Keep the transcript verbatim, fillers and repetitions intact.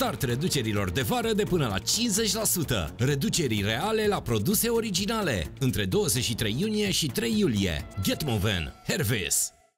Start reducerilor de vară de până la cincizeci la sută. Reduceri reale la produse originale între douăzeci și trei iunie și trei iulie. Getmoven. Hervis.